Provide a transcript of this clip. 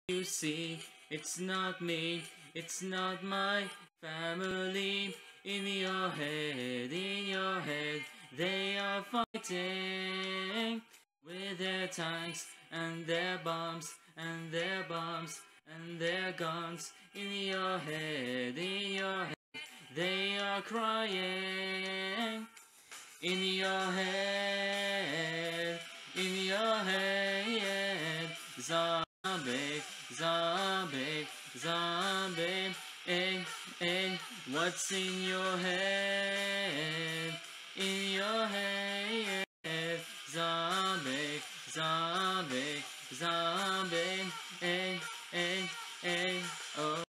you see, it's not me, it's not my family. In your head, they are fighting with their tanks and their bombs and their bombs and their guns. In your head, they are crying. In your head, zombie, zombie, zombie. Hey, hey, what's in your head? In your head, zombie, zombie, zombie. Hey, hey, hey, oh.